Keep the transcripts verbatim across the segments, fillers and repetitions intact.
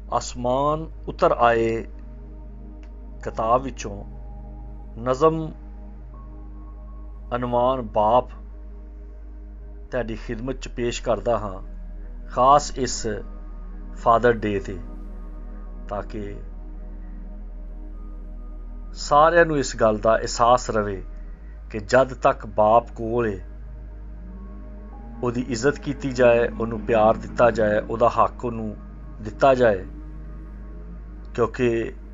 आसमान उतर आए किताब विचों नज़म अनवान बाप तुहाडी खिदमत च पेश करदा हाँ, खास इस फादर डे ते, ताकि सारिਆਂ ਨੂੰ इस गल का एहसास रहे कि जद तक बाप कोल है ਉਹਦੀ इज्जत की जाए, ਉਹਨੂੰ प्यार दिता जाए, ਉਹਦਾ हक ਉਹਨੂੰ दिता जाए, क्योंकि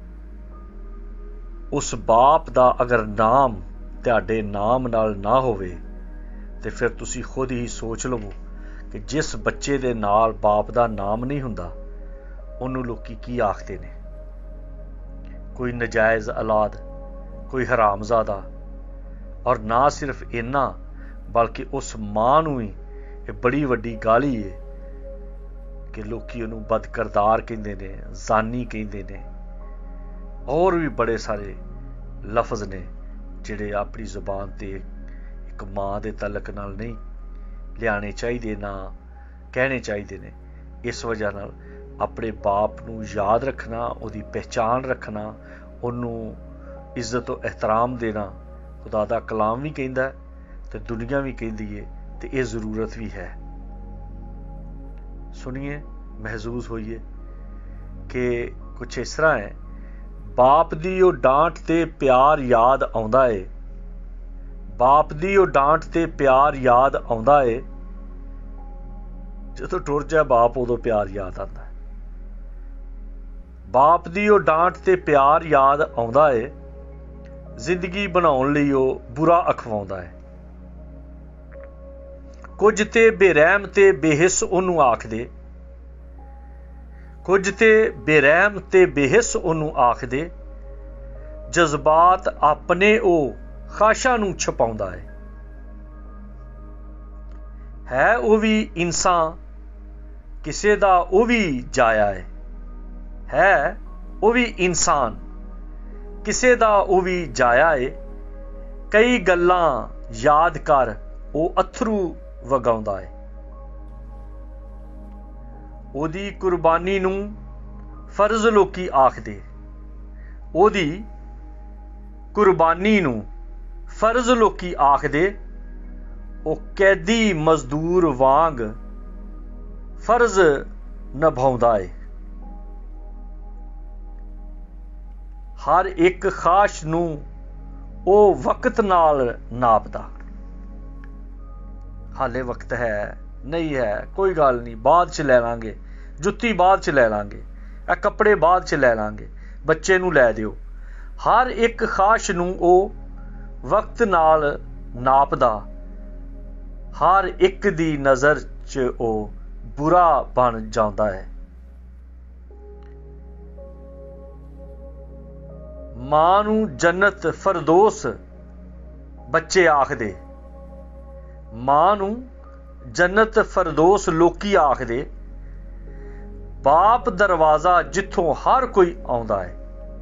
उस बाप दा अगर नाम तुहाडे नाम नाल ना होवे तो फिर तुसी खुद ही सोच लवो कि जिस बच्चे दे नाल बाप दा नाम नहीं हुंदा ਉਹਨੂੰ लोकी की आखते ने, कोई नजायज़ औलाद, कोई हरामजादा। और ना सिर्फ इन्ना बल्कि उस मां नूं ही ये बड़ी वड्डी गाली है कि लोकी उन्होंने बदकरदार कहते ने, जानी कहते ने, और भी बड़े सारे लफज ने जिहड़े अपनी जुबान ते एक माँ के तलक नाल नहीं लियाने चाहिए, ना कहने चाहिए ने। इस वजह नाल अपने बाप नूं याद रखना, उहदी पहचान रखना, उन्होंने इज्जत और एहतराम देना खुदा दा कलाम भी कहता है तो दुनिया भी कहती है, तो ये जरूरत भी है। सुनिए, महसूस होइए कि कुछ इस तरह है, बाप दी ओ डांट ते प्यार याद आउंदा है, बाप दी ओ डांट ते प्यार याद आउंदा है, जदों टुर जाए बाप उदों प्यार याद आता है। बाप दी ओ डांट ते प्यार याद आउंदा है, जिंदगी बनाउण लई ओ बुरा अखवाउंदा है। कुछ ते बेरहम ते बेहिस उन्होंने आख दे, कुछ ते बेरहम ते बेहिस उन्होंने आख दे, जज्बात अपने ओ खाशा नूं छपाउंदा है। है वो भी इंसान, किसे दा वो भी जाया है, है वो भी इंसान, किसे दा वो भी जाया है। कई गल्लां याद कर वो अथरू वगाउंदा है, ओदी कुर्बानी नूं फर्ज लोकी आख दे, ओदी कुर्बानी नूं फर्ज लोकी आख दे, ओ कैदी मजदूर वांग फर्ज निभाउंदा है। हर एक खाश नूं ओ वक्त नाल नापदा, हाले वक्त है नहीं है कोई गल नहीं, बाद च लै लांगे, जुत्ती बाद च लै लांगे, ए कपड़े बाद च लै लांगे, बच्चे नूं लै दिओ। हर एक खाश नूं ओ वक्त नाल नापदा, हर एक दी नज़र च ओ बुरा बन जांदा है। मां नूं जन्नत फरदोस बच्चे आख दे, मां नूं जन्नत फरदोस लोकी आख दे, बाप दरवाजा जिथों हर कोई आउंदा है।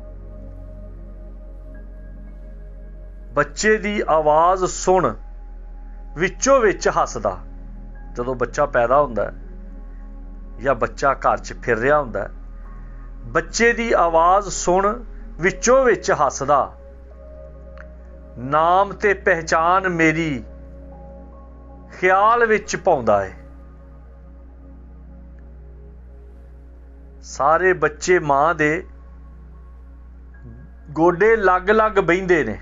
बच्चे दी आवाज़ सुन विचों विच हसदा, जदों बच्चा पैदा हुंदा है या बच्चा घर च फिर रहा हुंदा है, बच्चे दी आवाज़ सुन विचों विच हसदा, नाम ते पहचान मेरी ख्याल विच पाउंदा है। सारे बच्चे मां दे गोडे लग लग बहिंदे ने,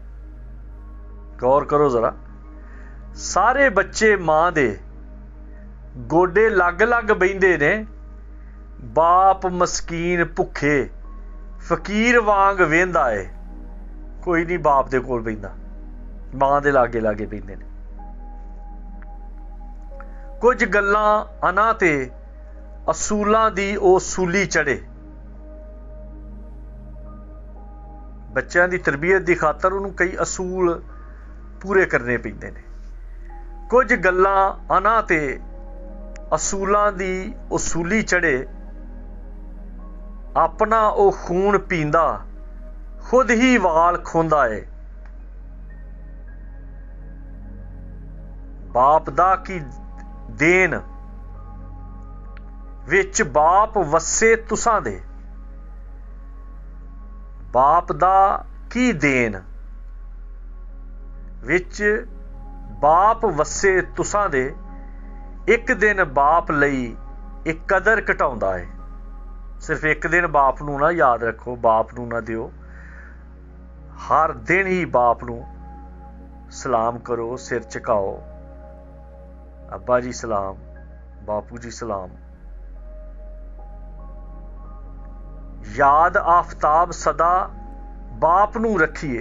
गौर करो जरा, सारे बच्चे मां दे गोडे लग लग बहिंदे ने, बाप मस्कीन भुखे फकीर वांग वेंदा है। कोई नहीं बाप दे कोल बहिंदा, मां दे लागे लागे बहिंदे ने। कुछ गल्लां अना ते असूलां दी ओ सूली चढ़े, बच्चों की तरबियत की खातर उन्होंने कई असूल पूरे करने पैंदे ने। कुछ गल्लां अना ते असूलां दी ओ सूली चढ़े, अपना ओ खून पींदा खुद ही वाल खोंदा है। बाप दा की देन विच बाप वसे तुसां दे। बाप दा की देन विच बाप वसे तुसां दे। एक दिन बाप लई एक कदर घटाउंदा है। सिर्फ एक दिन बाप नूं ना याद रखो, बाप नूं ना दिओ, हर दिन ही बाप नूं सलाम करो, सिर झुकाओ, अब्बा जी सलाम, बापू जी सलाम। याद आफताब सदा बाप नूं रखिए।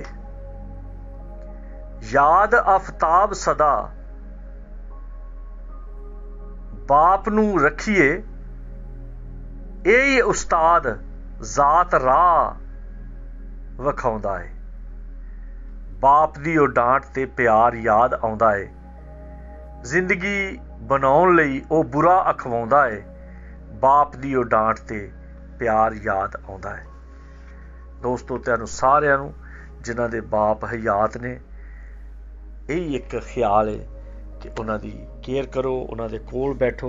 याद आफताब सदा बाप नूं रखिए। यही उस्ताद जात राह विखाउंदा है। बाप दी ओ डांट ते प्यार याद आउंदा है। जिंदगी बनाउण लई ओ बुरा अखवाउंदा है। बाप दी ओ डांट ते प्यार याद आउंदा है। दोस्तों, तुहानूं सारिआं नूं जिन्हां दे बाप हयात ने, यही एक ख्याल है कि उन्हां दी केयर करो, उन्हां दे कोल बैठो।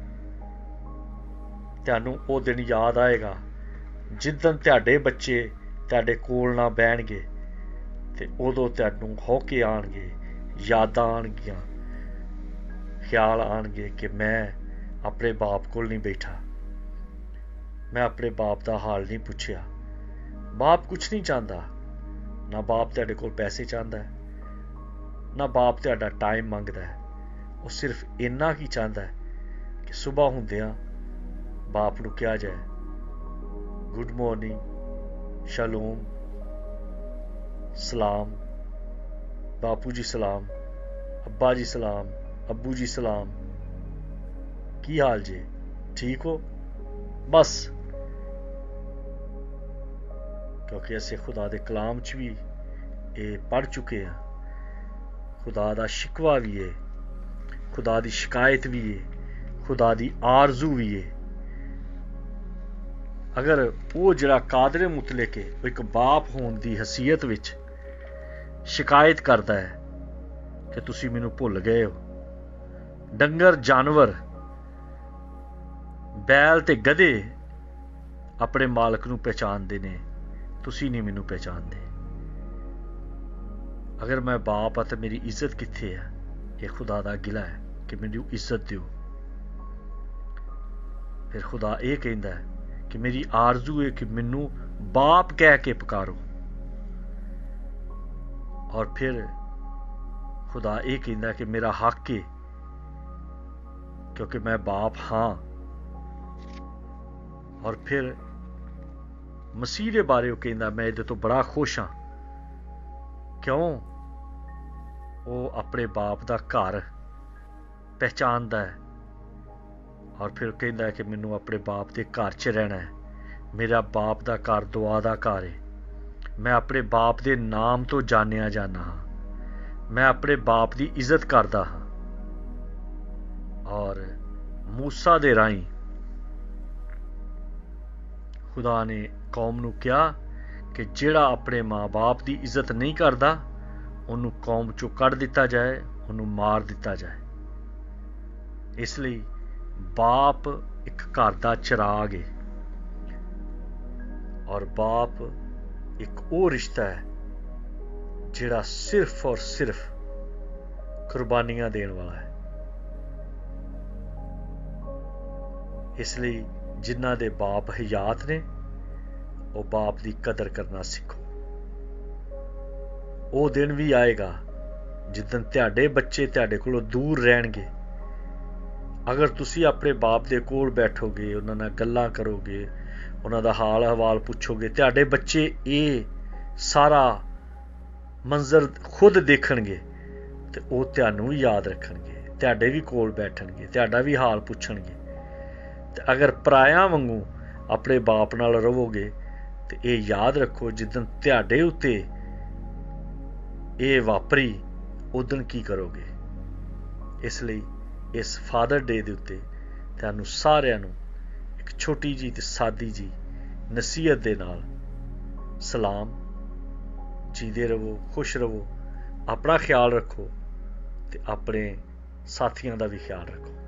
तुहानूं वो दिन याद आएगा जिद्दन तुहाडे बच्चे तुहाडे कोल ना बहणगे ते उदों तुहानूं हौके आउणगे, यादां आउणगियां, ख्याल आउणगे कि मैं अपने बाप कोल नहीं बैठा, मैं अपने बाप दा हाल नहीं पुछया। बाप कुछ नहीं चाहता, ना बाप तुहाडे कोल पैसे चाहता है, ना बाप तुहाडा टाइम मंगदा है। वो सिर्फ इन्ना ही चाहता है कि सुबह हुंदियां बाप नूं कहा जाए, गुड मॉर्निंग, शलोम, सलाम, बापू जी सलाम, अब्बा जी सलाम, अब्बू जी सलाम, की हाल जे, ठीक हो? बस, क्योंकि असीं खुदा दे कलाम च भी ये पढ़ चुके हैं। खुदा दा शिकवा भी है, खुदा दी शिकायत भी है, खुदा दी आरजू भी है। अगर वो जिहड़ा कादरे मुतलक है, वो एक बाप होने की हसीयत विच शिकायत करता है कि तुसी मैनू भुल गए हो। डंगर जानवर, बैल ते गधे अपने मालक नूं पहचानते ने, तुसी नहीं मैनू पहचानते। अगर मैं बाप आ तो मेरी इज्जत कित्थे है? ये खुदा दा गिला है कि मैनू इज्जत दिओ। फिर खुदा ये कहता है कि मेरी आरजू है कि मैनू बाप कह के पुकारो। और फिर खुदा ये कहता है कि मेरा हक है क्योंकि मैं बाप हाँ। और फिर मसीह के बारे वो कहता मैं ये तो बड़ा खुश हाँ। क्यों? वो अपने बाप का घर पहचानता है और फिर कहता है कि मैनू अपने बाप के घर च रहना है। मेरा बाप का घर दुआ का घर है। मैं अपने बाप के नाम तो जानिया जाना हाँ। मैं अपने बाप की इज्जत करता हाँ। और मूसा दे राही खुदा ने कौम नूं कहा कि जिहड़ा अपने माँ बाप की इज्जत नहीं करता उन्होंने कौम चों कढ़ दिता जाए, उन्होंने मार दिता जाए। इसलिए बाप एक घर का चिराग है और बाप एक वो रिश्ता है जिहड़ा सिर्फ और सिर्फ कुर्बानियां देने वाला है। इसलिए जिन्हां दे बाप हयात ने वो बाप की कदर करना सीखो। वो दिन भी आएगा जिदन तुहाडे बच्चे तुहाडे कोलों दूर रहणगे। अगर तुसी अपने बाप दे कोल बैठोगे, उन्हां नाल गल्लां करोगे, उन्हां दा हाल हवाल पुछोगे, तुहाडे बच्चे ये सारा मंजर खुद देखणगे ते वो तुहानूं भी याद रखणगे, तुहाडे भी कोल बैठणगे, तुहाडा भी हाल पुछणगे। ते अगर पराया वांगू अपने बाप नाल रहोगे तो ये याद रखो जिदन तुहाडे उत्ते ये वापरी उदन की करोगे। इसलिए इस फादर डे दे उत्ते तुहानूं सारिआं नूं एक छोटी जी ते सादी जी नसीहत दे नाल सलाम। जींदे रवो, खुश रवो, अपना ख्याल रखो ते अपने साथियां दा भी ख्याल रखो।